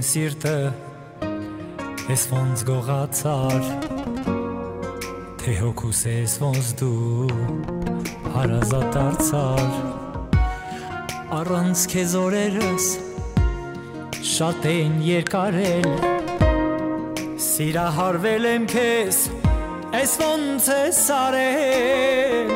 սիրտը Ես ոնց գողացար Թե հոգուս ես ոնց դու հարազատ դարձար Առանց քեզ օրերս շատ են երկարել Սիրահարվել եմ քեզ Ես ոնց ես արել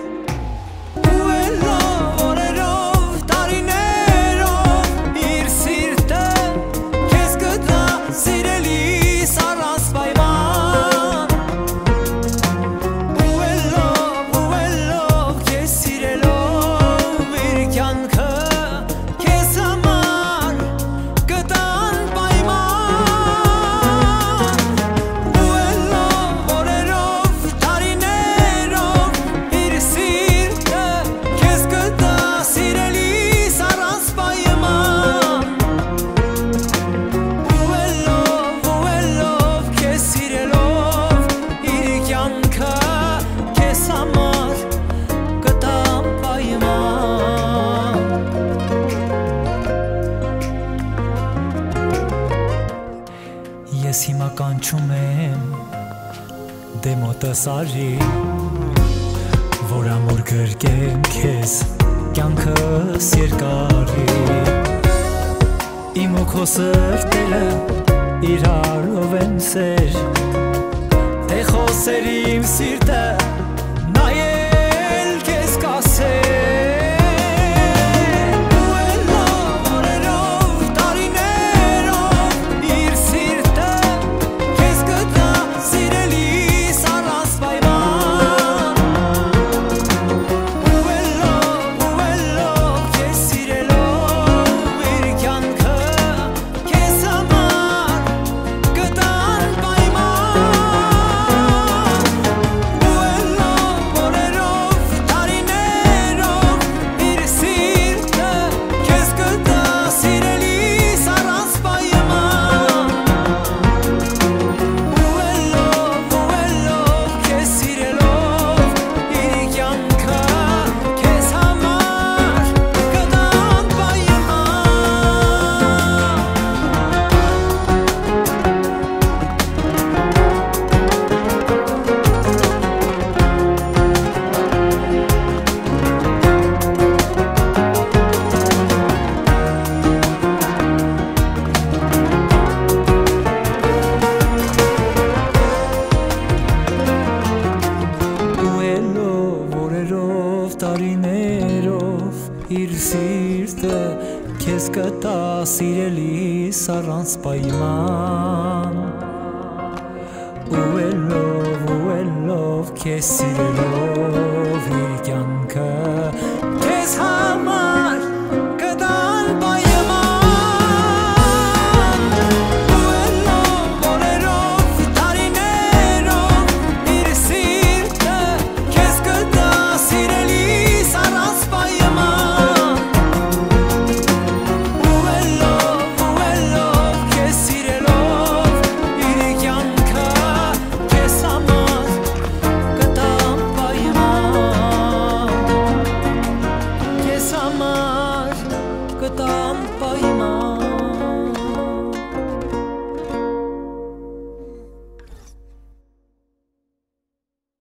Ես հիմա կանչում եմ դեմոտս արի Որ ամոր գրկեմ քեզ կյանքս երկարի Իմ ու քո սրտերը իրարով են սեր Թե խոսեր իմ սիրտը նայել քեզ կասեր տարիներով իր սիրտը քեզ կտա սիրելիս առանց պայման ու ելով քեզ սիրելով իր կյանքը քեզ